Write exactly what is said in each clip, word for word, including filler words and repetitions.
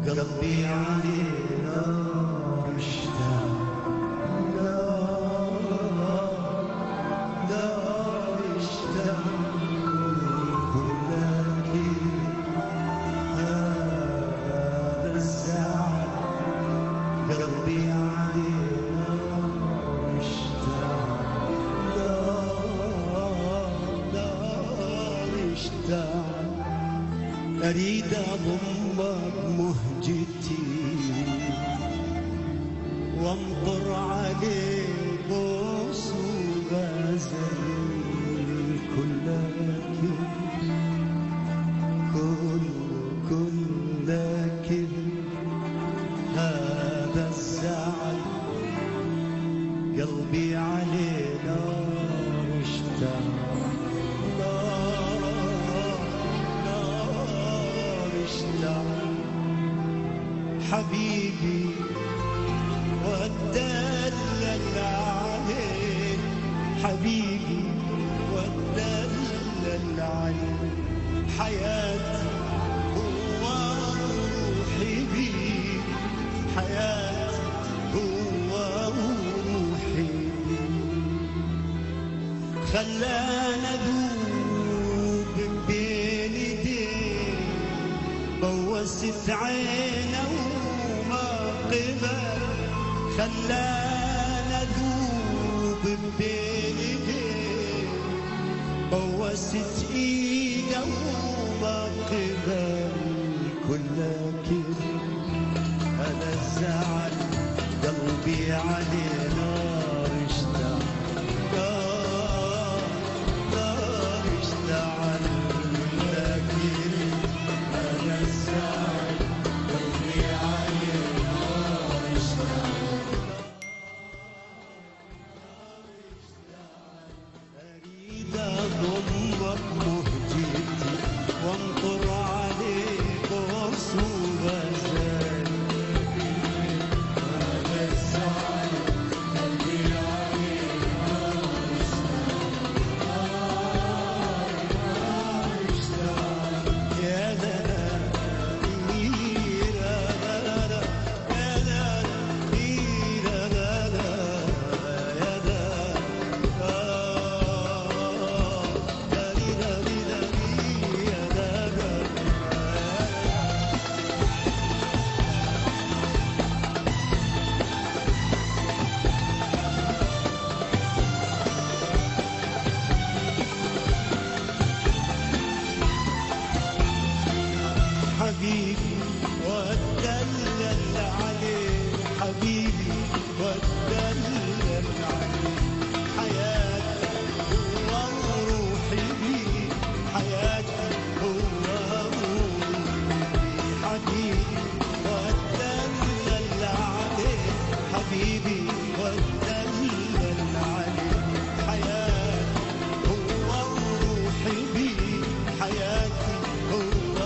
قلبي علينا اشتاق أريد أضمك مهجتي وانطر عليك بوس وغزل كلك كل كلك هذا الزعل قلبي علينا اشتاق حبيبي واتدلل عليك حبيبي واتدلل عليك حياتي هو روحي بيك حياتي هو روحي بيك خلانا ذوب بين ايديك بوست عينه وما قبل خلانا ذوب بين ايديك بوست ايده وما قبل كلك هذا الزعل قلبي عليه نار اشتعل نار نار اشتعل لكن هذا الزعل قلبي عليه نار اشتعل أريد أضمك مهجتي وانطر عليك وصوب زين هذا الزعل قلبي عليه نار اشتعل يا ذا ميرا ذا يا ذا ميرا ذا يا ذا داري داري داري يا ذا حبيبي واتدلل عليه حبيبي واتدلل عليه حياتي هو روحي بيه حياتي هو روحي بيه حبيبي واتدلل عليه حبيبي واتدلل عليه حياتي هو روحي بيه حياتي هو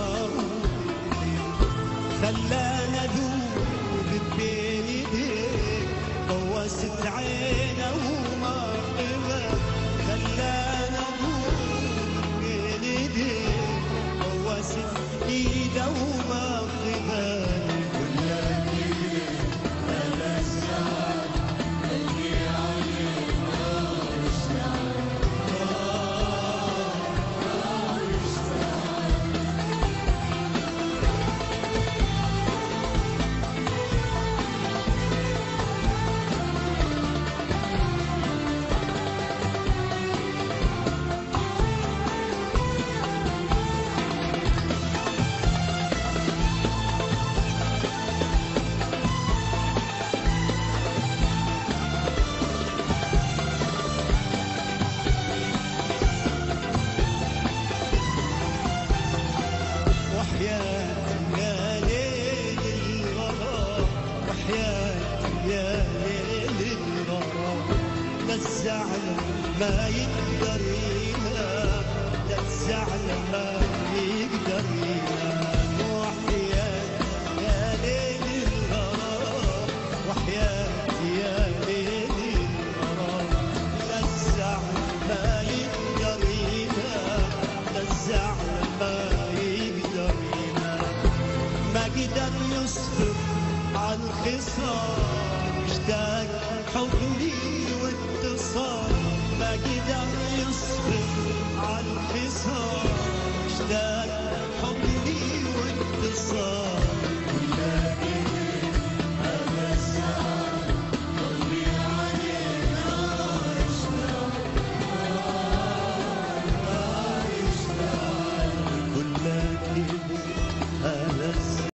خلانا ذوب بين ايديك بوست عينه وما قبل خلانا ذوب بين ايديك بوست ايده وما قبل كلك هذا الزعل قلبي عليه نار اشتعل نار اشتعل وحياتي يا ليل الغرام وحياتي يا ليل الغرام لا الزعل ما يقدر ينام لا الزعل ما يقدر ينام وحياتي يا ليل الغرام وحياتي يا ليل الغرام لا الزعل ما يقدر ينام لا الزعل ما يقدر ينام ما قدر يصبر عالخصام، اشتاق حضني واتصال، ما قدر يصبر عالخصام، اشتاق